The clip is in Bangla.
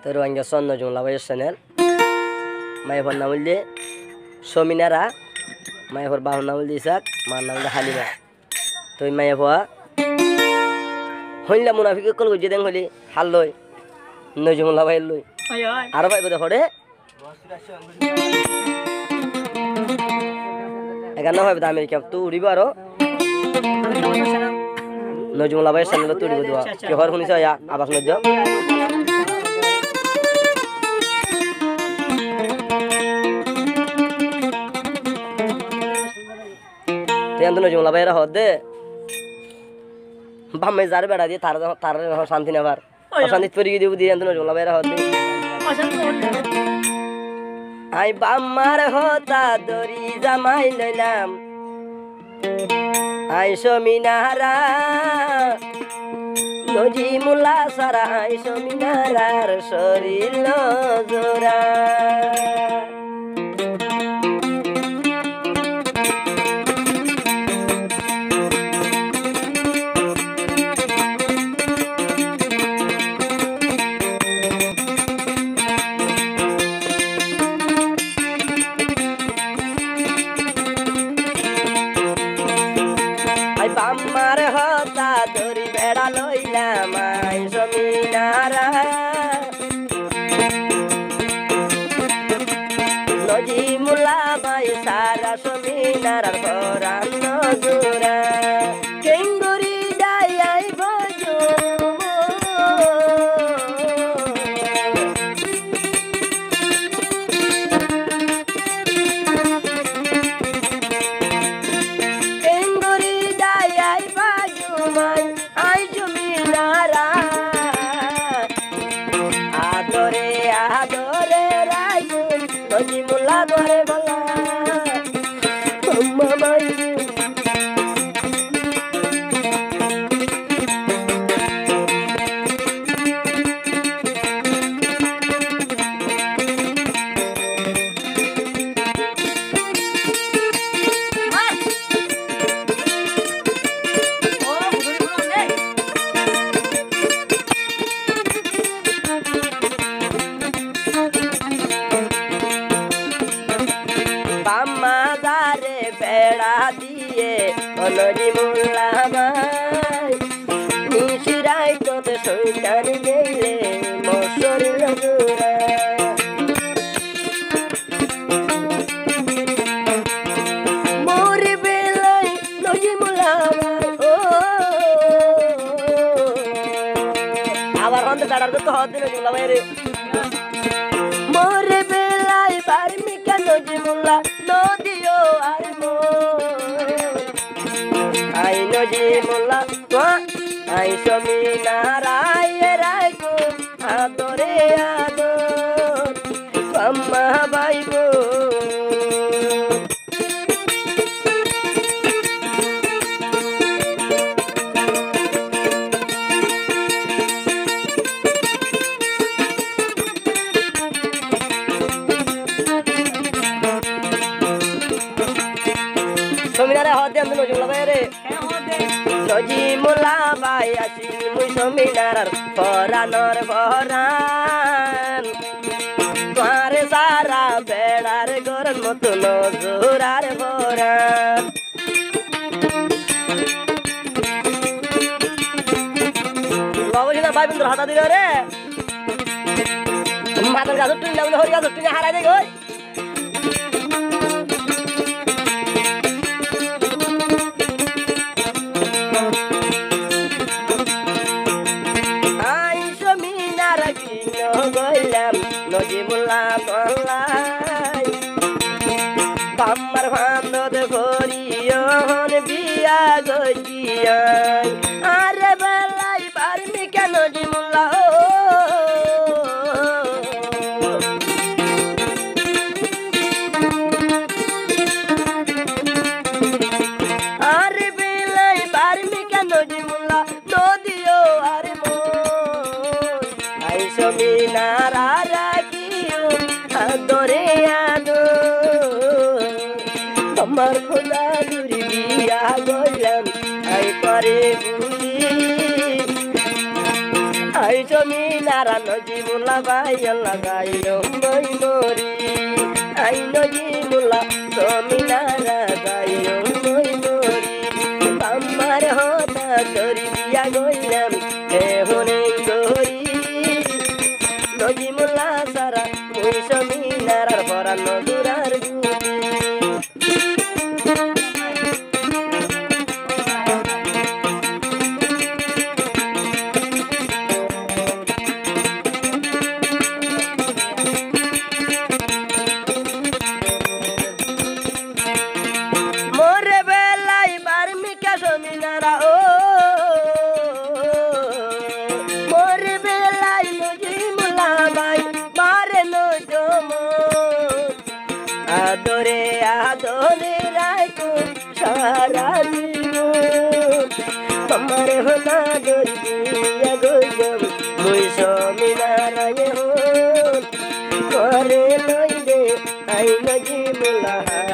তোর আঙ্গে সন্ন জুমলা ভাই চ্যানেল মায়ের নাম বললে সমিনারা মায়ের বাহুর নাম বললে ইসাক মার নাম বললে হালিমা তুই মায়ে ভুয়া হইলা মুনাফিকে কল গুজে দেন হলি হাল লই নজুমলা ভাই লই আরো ভাই বোধ হরে এখানে ভাই বোধ আমেরিকা তো উড়িব আরো নজুমলা ভাই চ্যানেল তো উড়িব দেওয়া কে হর শুনিছ আবাস নজ নজুমলা ভাইরা হদ দে বামে যার বেড়া দিয়ে তার শান্তি নেবার অশান্তি পরিয়ে দিব দিয়ে নজুমলা ভাইরা হদ দে আই বাম্মার হতা দরি জামাই লইলাম আই সমিনারা নজিমুল্লা সারা আই সমিনারার শরীর জোড়া বাম্মার হতা ধরি বেড়া লইলাম আই সমিনারা নজিমুল্লা বাই সারা সমিনারার পরাণ জোড়া কেঙ্গুরি যাই আই বজু adore adore rayu nojimullah dore bola mama mai বাম্মাদারে বেড়া দিয়ে নজিমুল্লা ভাই নিশিরাই তোতে সৈতান গেলে মশর জোড়া মোরে বেলাই নজিমুল্লা ভাই ও আবার অন্ত দাঁড়ার তো হদ নজিমুল্লা ভাই রে মোরে বেলাই বার্মিকা নজিমুল্লা নদিও আর মো আই নজিমুল্লা তো আই সমিনারাই রাই গো আদরে আদর আম্মা বাইবো সমিনারে হদে আমি নজুমলা ভাই রে নজিমুল্লা ভাই আসি মুই সমিনার পরানর পরান তোমারে সারা বেড়ার গরন মতো নজুরার পরান বাবুজিনা ভাই বন্ধুর হাতা দিল রে মাতার গাছ টুনি না বলে হরি গাছ টুনি হারাই দেখ ওই গইলাম নজিমুল্লা বললাই বাম্মার ভান্দদ ভরিয়ন বিয়া গজিয়াই আরে বেলাই পারমি কেন নজিমুল্লা আরে বেলাই পারমি কেন নজিমুল্লা নদিও আরে মো আই সমিনারা রাখিও আদরে আদর তোমার খোলা লুরি বিয়া গইলাম আই পারে বুলি আই সমিনারা নজিমুল্লা বাইয়াল্লা গাইলো মই মরি আই নজিমুল্লা সমিনারা গাইলো মই মরি আমার হতা ধরি দিয়া গইলাম হে হনে গরি নজিমুল্লা সারা মুই সমিনারার পরান নজুরার গুটি সমিনারা ও মোর বেলাই নজিমুল্লা বাই বারে নজম আদরে আদরে রাখো সারা জীবন আমার হনা দরিয়া গজম মুই সমিনারা হন করে লই দে আই নজিমুল্লা